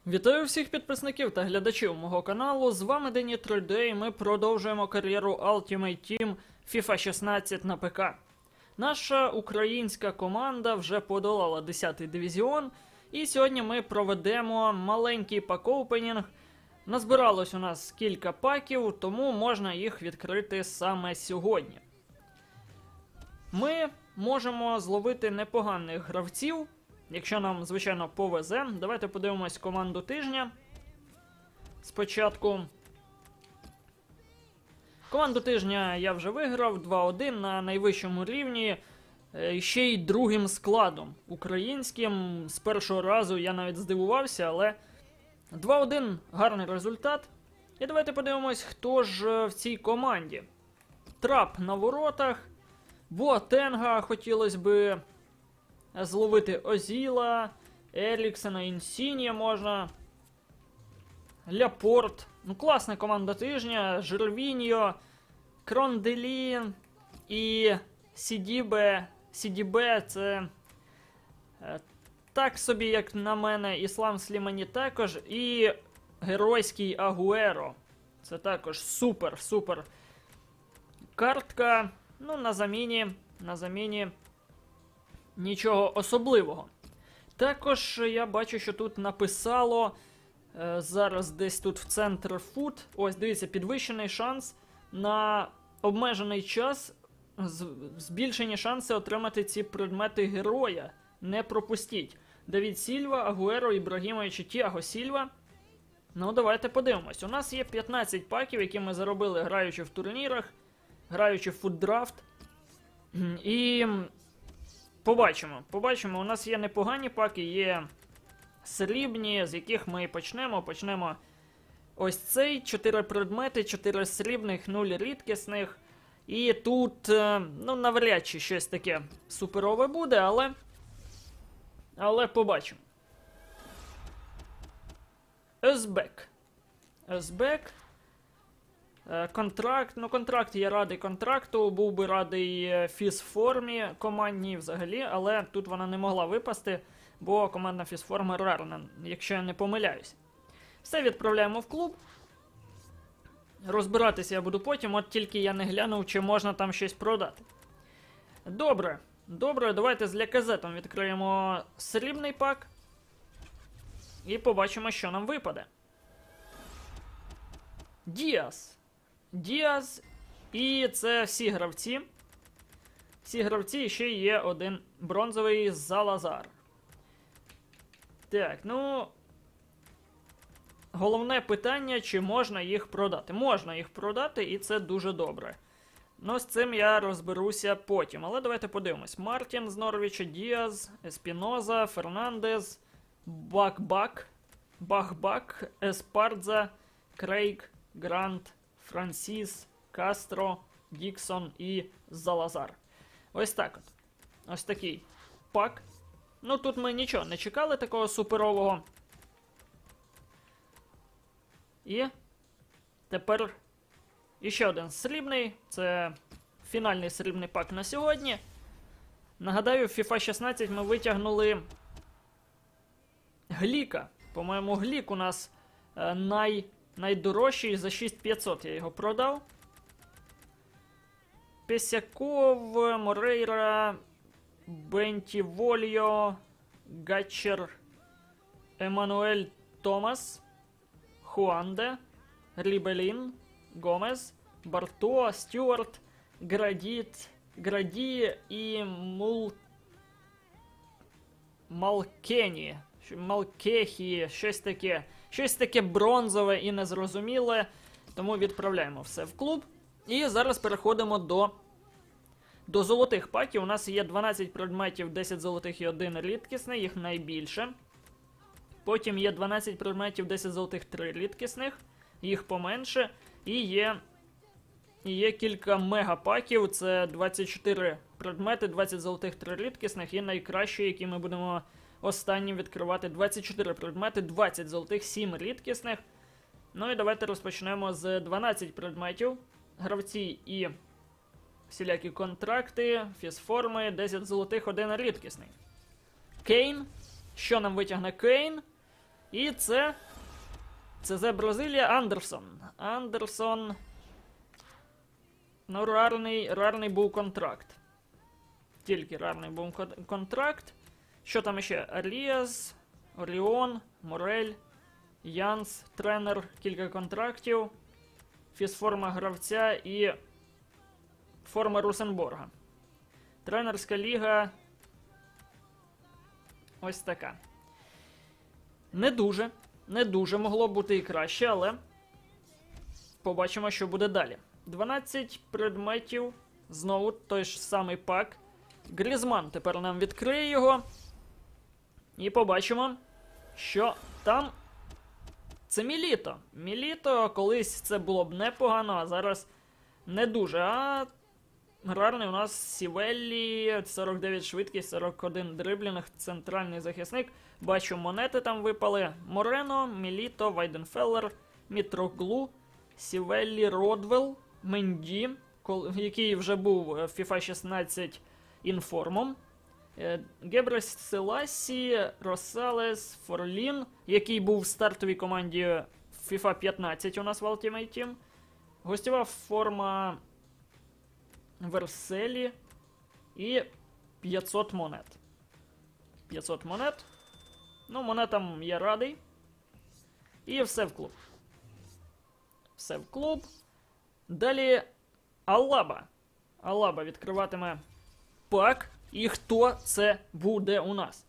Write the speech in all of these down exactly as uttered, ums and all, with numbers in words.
Вітаю всіх підписників та глядачів мого каналу, з вами Дені три дей і ми продовжуємо кар'єру Ultimate Team FIFA шістнадцять на ПК. Наша українська команда вже подолала десятий дивізіон, і сьогодні ми проведемо маленький пак-оупенінг. Назбиралось у нас кілька паків, тому можна їх відкрити саме сьогодні. Ми можемо зловити непоганих гравців, якщо нам, звичайно, повезе. Давайте подивимось команду тижня. Спочатку. Команду тижня я вже виграв два один на найвищому рівні. Ще й другим складом українським. З першого разу я навіть здивувався, але два один гарний результат. І давайте подивимось, хто ж в цій команді. Трап на воротах. Боатенга хотілося би зловити Озіла, Еріксена, Інсінія можна. Ляпорт. Ну, класна команда тижня. Жервіньо, Кронделі і Сідібе. Сідібе це е, так собі, як на мене, Іслам Слімані також. І геройський Агуеро. Це також супер-супер картка. Ну, на заміні, на заміні нічого особливого. Також я бачу, що тут написало, е, зараз десь тут в центр фут, ось дивіться, підвищений шанс на обмежений час, з, збільшені шанси отримати ці предмети героя. Не пропустіть. Давід Сільва, Агуеро, Ібрагімович і Тіаго Сільва. Ну, давайте подивимось. У нас є п'ятнадцять паків, які ми заробили, граючи в турнірах, граючи в футдрафт. І побачимо. Побачимо, у нас є непогані паки, є срібні, з яких ми почнемо. Почнемо ось цей. чотири предмети, чотири срібних, нуль рідкісних. І тут, ну, навряд чи щось таке суперове буде, але... Але побачимо. Озбек. Озбек. Контракт, ну контракт, я радий контракту, був би радий фізформі командній взагалі, але тут вона не могла випасти, бо командна фізформа рарна, якщо я не помиляюсь. Все, відправляємо в клуб. Розбиратися я буду потім, от тільки я не глянув, чи можна там щось продати. Добре, добре, давайте з Ляказетом відкриємо срібний пак. І побачимо, що нам випаде. Діас. Діас, і це всі гравці. Всі гравці, і ще є один бронзовий Залазар. Так, ну... Головне питання, чи можна їх продати. Можна їх продати, і це дуже добре. Ну, з цим я розберуся потім. Але давайте подивимось. Мартін з Норвіча, Діаз, Еспіноза, Фернандес, Бак-Бак, Бах-Бак, Еспардза, Крейг, Грант, Франсіс, Кастро, Діксон і Залазар. Ось так от. Ось такий пак. Ну, тут ми нічого не чекали такого суперового. І тепер іще один срібний. Це фінальний срібний пак на сьогодні. Нагадаю, в FIFA шістнадцять ми витягнули Гліка. По-моєму, Глік у нас е, най... найдорожчий, за шість тисяч п'ятсот я його продав. Песяков, Морейра, Бентівольо, Гатчер, Еммануель Томас, Хуанде, Рібелін, Гомес, Барто, Стюарт, Градіт, Граді і Мул... Малкені. Малкехі, щось таке. Щось таке бронзове і незрозуміле. Тому відправляємо все в клуб. І зараз переходимо до, до золотих паків. У нас є дванадцять предметів, десять золотих і один рідкісний, їх найбільше. Потім є дванадцять предметів, десять золотих, три рідкісних, їх поменше. І є, і є кілька мегапаків, це двадцять чотири предмети, двадцять золотих, три рідкісних. І найкращі, які ми будемо останнім відкривати, двадцять чотири предмети, двадцять золотих, сім рідкісних. Ну і давайте розпочнемо з дванадцять предметів. Гравці і всілякі контракти, фізформи, десять золотих, один рідкісний. Кейн. Що нам витягне Кейн? І це... Це за Бразилія Андерсон. Андерсон... Ну, рарний, рарний був контракт. Тільки рарний був контракт. Що там ще? Аріас, Оріон, Морель, Янс, тренер, кілька контрактів, фізформа гравця і форма Русенборга. Тренерська ліга ось така. Не дуже, не дуже могло бути і краще, але побачимо, що буде далі. дванадцять предметів, знову той ж самий пак. Грізман тепер нам відкриє його. І побачимо, що там це Міліто. Міліто колись це було б непогано, а зараз не дуже. А гарний у нас Сівеллі, сорок дев'ять швидкість, сорок один дриблінг, центральний захисник. Бачу, монети там випали. Морено, Міліто, Вайденфеллер, Мітроглу, Сівеллі, Родвелл, Менді, який вже був в FIFA шістнадцять інформом. Гебрес Селасі, Росалес, Форлін, який був в стартовій команді в FIFA п'ятнадцять у нас в Ultimate Team. Гостєва форма Верселі і п'ятсот монет. п'ятсот монет. Ну, монетам я радий. І все в клуб. Все в клуб. Далі Алаба. Алаба відкриватиме пак. І хто це буде у нас?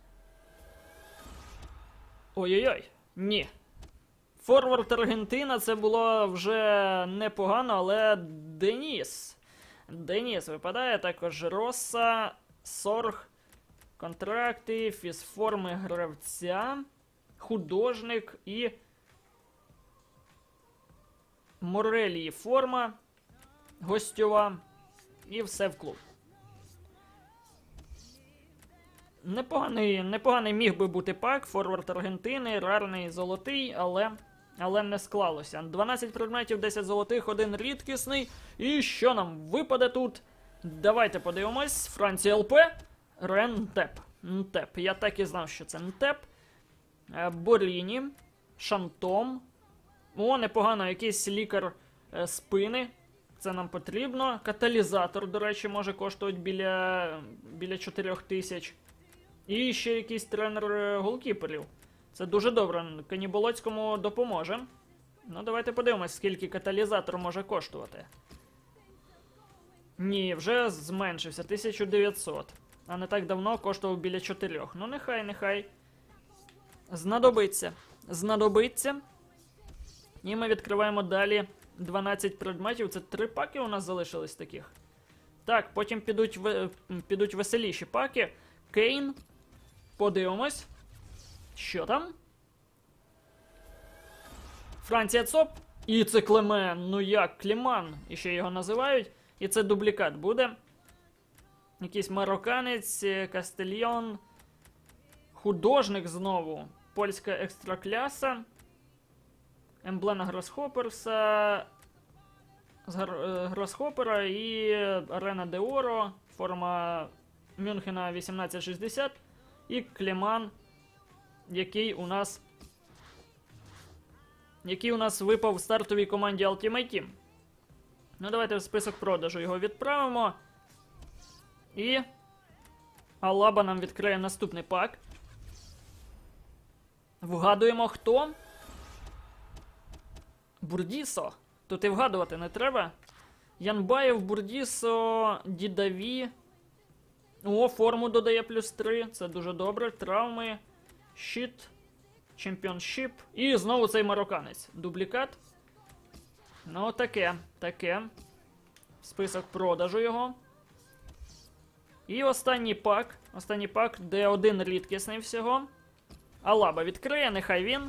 Ой-ой-ой, ні. Форвард Аргентина, це було вже непогано, але Деніс. Деніс випадає, також Росса, Сорг, контракти, фізформи гравця, художник і Морелії форма гостьова. І все в клуб. Непоганий, непоганий міг би бути пак, форвард Аргентини, рарний, золотий, але, але не склалося. дванадцять предметів, десять золотих, один рідкісний. І що нам випаде тут? Давайте подивимось. Франція ЛП, Рентеп. Нтеп. Я так і знав, що це Нтеп. Боріні, Шантом. О, непогано, якийсь лікар е, спини. Це нам потрібно. Каталізатор, до речі, може коштувати біля, біля чотирьох тисяч. І ще якийсь тренер голкіперів. Це дуже добре. Каніболоцькому допоможе. Ну, давайте подивимось, скільки каталізатор може коштувати. Ні, вже зменшився. тисяча дев'ятсот. А не так давно коштував біля чотирьох. Ну, нехай, нехай. Знадобиться. Знадобиться. І ми відкриваємо далі дванадцять предметів. Це три паки у нас залишились таких. Так, потім підуть, підуть веселіші паки. Кейн. Подивимось. Що там? Франція ЦОП. І це Клемен. Ну як, Кліман. І ще його називають. І це дублікат буде. Якийсь марокканець, Кастельйон. Художник знову. Польська екстракляса. Емблема Гросхоперса. З Гросхопера і Арена де Оро. Форма Мюнхена вісімнадцять шістдесят. І Клеман, який у нас який у нас випав в стартовій команді Ultimate Team. Ну, давайте в список продажу його відправимо. І Алаба нам відкриє наступний пак. Вгадуємо, хто? Бурдісо. Тут і вгадувати не треба. Янбаєв, Бурдісо, Дідаві. О, форму додає плюс три. Це дуже добре. Травми. Щит. Чемпіоншіп. І знову цей марокканець. Дублікат. Ну, таке. Таке. Список продажу його. І останній пак. Останній пак, де один рідкісний всього. Алаба відкриє, нехай він.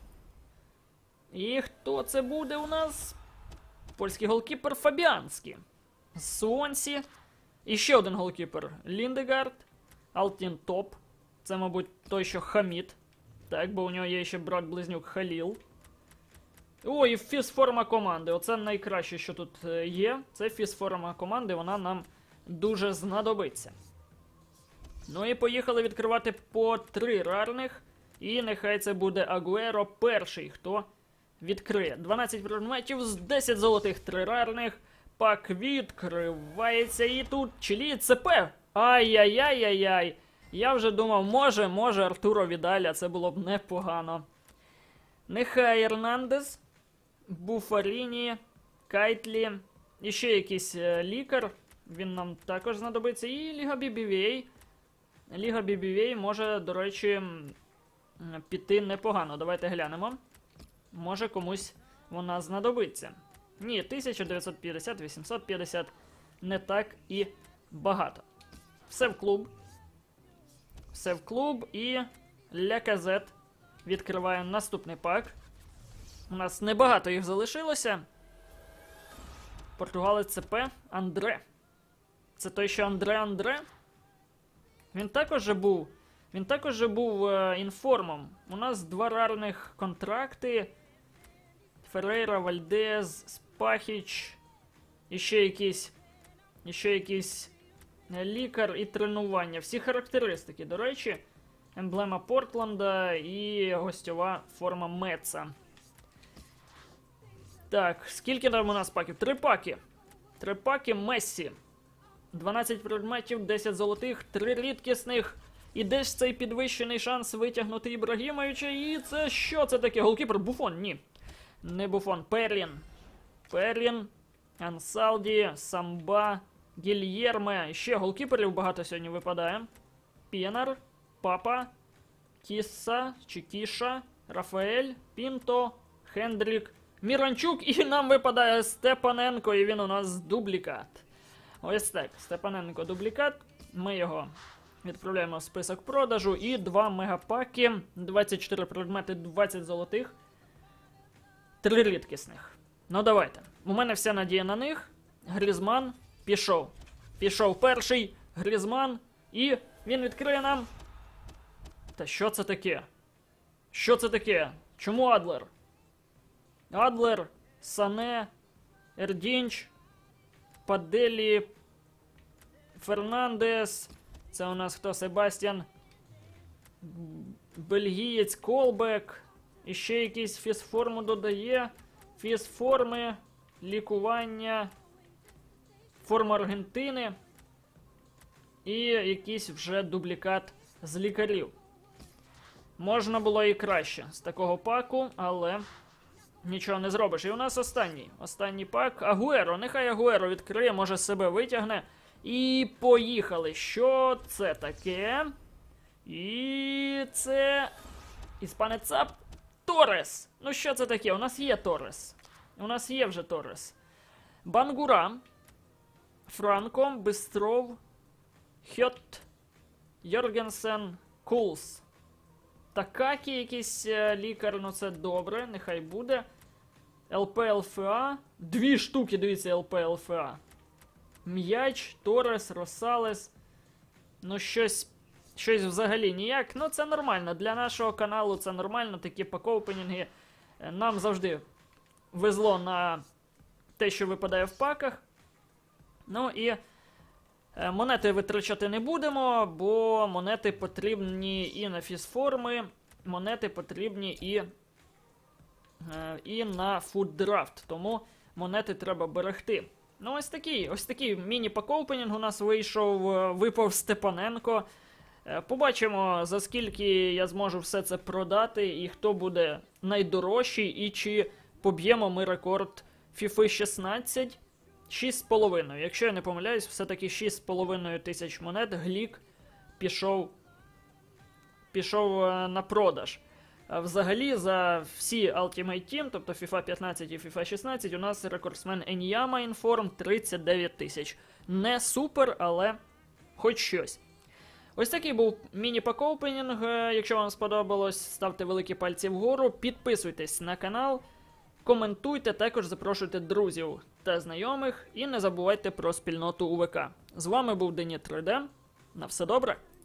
І хто це буде у нас? Польський голкіпер Фабіанський. Суонсі. І ще один голкіпер. Ліндегард. Алтін Топ. Це, мабуть, той, що Хамід. Так, бо у нього є ще брат-близнюк Халіл. О, і фізформа команди. Оце найкраще, що тут є. Це фізформа команди, вона нам дуже знадобиться. Ну і поїхали відкривати по три рарних. І нехай це буде Агуеро перший, хто відкриє. дванадцять предметів з десять золотих, три рарних. Пак відкривається і тут Чилі ЦП. Ай-яй-яй-яй-яй. Я вже думав, може, може Артуро Відаля, це було б непогано. Нехай Ернандес, Буфаріні, Кайтлі, і ще якийсь е, лікар, він нам також знадобиться, і Ліга бі бі вей. Ліга бі бі вей може, до речі, піти непогано. Давайте глянемо. Може комусь вона знадобиться. Ні, тисяча дев'ятсот п'ятдесят, вісімсот п'ятдесят, не так і багато. Все в клуб. Все в клуб і Ляказет відкриває наступний пак. У нас небагато їх залишилося. Португалець ЦП Андре. Це той, що Андре Андре? Він також же був. Він також же був е, інформом. У нас два рарних контракти. Феррейра, Вальдез, Спахіч. І ще якийсь. І ще якийсь лікар і тренування. Всі характеристики, до речі. Емблема Портленда і гостьова форма Метса. Так, скільки там у нас паків? Три паки. Три паки Мессі. дванадцять предметів, десять золотих, три рідкісних. І де ж цей підвищений шанс витягнути Ібрагімовича? І це що це таке? Голкіпер? Буфон? Ні. Не Буфон. Перлін. Перлін. Ансалді. Самба. Гільєрме. Ще голкіперів багато сьогодні випадає. Пєнар. Папа. Кіса. Чикіша. Рафаель. Пінто. Хендрік. Міранчук. І нам випадає Степаненко. І він у нас дублікат. Ось так. Степаненко дублікат. Ми його відправляємо в список продажу. І два мегапаки. двадцять чотири предмети, двадцять золотих. Три рідкісних. Ну давайте. У мене вся надія на них. Грізман пішов. Пішов перший. Грізман. І він відкриє нам. Та що це таке? Що це таке? Чому Адлер? Адлер, Сане, Ердінч, Паделі, Фернандес. Це у нас хто? Себастьян. Бельгієць, Колбек. І ще якийсь фізформу додає. Фізформи, лікування, форма Аргентини. І якийсь вже дублікат з лікарів. Можна було і краще з такого паку, але нічого не зробиш. І у нас останній. Останній пак. Агуеро. Нехай Агуеро відкриє, може себе витягне. І поїхали. Що це таке? І це... Іспанець Цап. Торрес. Ну що це таке? У нас є Торрес. У нас є вже Торрес. Бангура. Франко. Бистров. Хьот. Йоргенсен. Кулс. Такакі якийсь е, лікар, ну це добре, нехай буде. ЛП ЛФА. Дві штуки, дивіться, ЛП ЛФА. М'яч, Торрес, Росалес. Ну щось, щось взагалі ніяк. Ну це нормально, для нашого каналу це нормально, такі пак-опенінги. Нам завжди везло на те, що випадає в паках. Ну і монети витрачати не будемо, бо монети потрібні і на фізформи, монети потрібні і, і на фуддрафт, тому монети треба берегти. Ну ось такий, ось такий міні-пак-опенінг у нас вийшов, випав Степаненко. Побачимо, за скільки я зможу все це продати і хто буде найдорожчий, і чи поб'ємо ми рекорд фіфи шістнадцять. шість з половиною. Якщо я не помиляюсь, все-таки шість з половиною тисяч монет Глік пішов, пішов на продаж. А взагалі за всі Ultimate Team, тобто фіфа п'ятнадцять і фіфа шістнадцять, у нас рекордсмен Еніяма Інформ тридцять дев'ять тисяч. Не супер, але хоч щось. Ось такий був міні-пак-опенінг. Якщо вам сподобалось, ставте великі пальці вгору, підписуйтесь на канал. Коментуйте, також запрошуйте друзів та знайомих і не забувайте про спільноту УВК. З вами був Дені три де. На все добре!